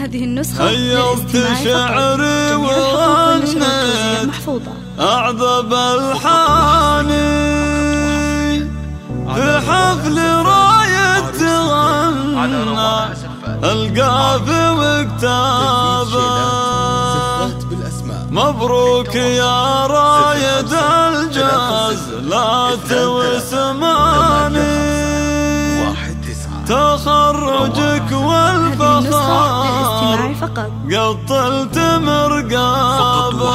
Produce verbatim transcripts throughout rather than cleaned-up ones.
هذه النسخة للاستماع فقط. جميع الحقوق والنشر والتوزيع محفوظة. أعذب الحاني في حفل راية تغنى القافي وكتابه مبروك يا رايد الجاز لا توسماني تخرجك والفخار قطلت مرقابه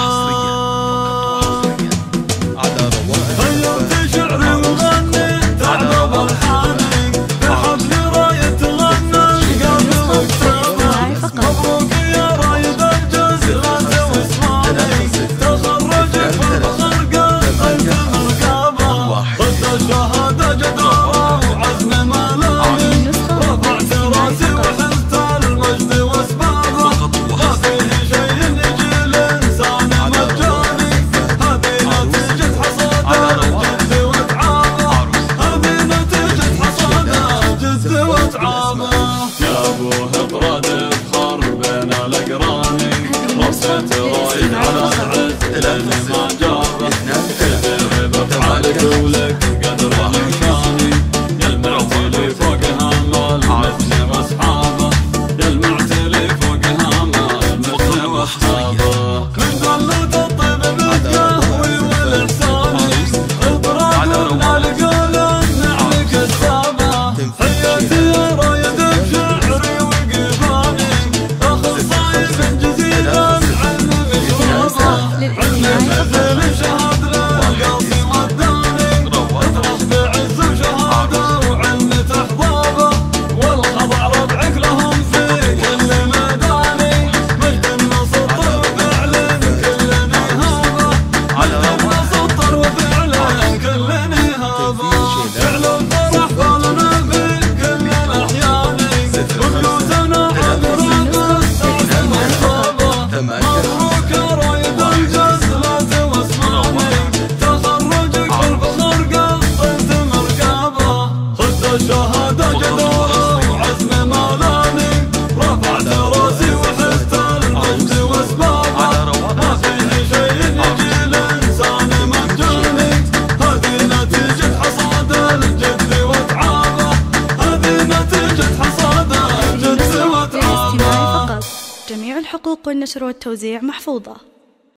غيرت شعري وغني تعذب الحاني في حفل راية تغنى القافي وكتابه مبروك يا رايد الجاز لا توسماني تخرجك والفخار قطلت مرقابه ضد الشهادة جدارة وعزم ملامي رفعت راسي وحزت المجد واسبابه ما فيه شيء يجي الانسان مجاني هذه نتيجة حصاد الجد وتعابه هذه نتيجة حصاد الجد وتعابه يا ابوه براد افخر بين الاقراني رصيت رايد على العز لين ما جابه كبر بافعالك ولك قدر مكاني يلمعت لي فوق هامال مثل واصحابه يلمعت لي فوق هامال مثل واصحابه من ظلت الطيب بالقهوي والاحساني اضراب القلقل النعل كذابه حياتي يا رايد بشعري وقباني اخصائي من جزيل العلم بشربه علم مثل شهاد للقاصي وداني اطرح بعز وشهاده وعلم تحضابه والخضع ربعك لهم في كل ميداني مجد مسطر وفعل كل نهابه مجد مسطر وفعل كل نهابه فعل الفرح بالنا في كل الاحيان وبيوتنا عبر السعد والصابه مبروك يا رايد الجاز لا توسماني تخرجك والفخر قطلت مرقابه خذ الشهاده جداره وعزم ملامي رفعت راسي وحزت المجد واسبابه ما فيه شيء يجي الانسان مجاني هذه نتيجة حصاد الجد وتعابه هذه نتيجة حصاد الجد للاستماع وتعابه فقط. جميع الحقوق والنشر والتوزيع محفوظة.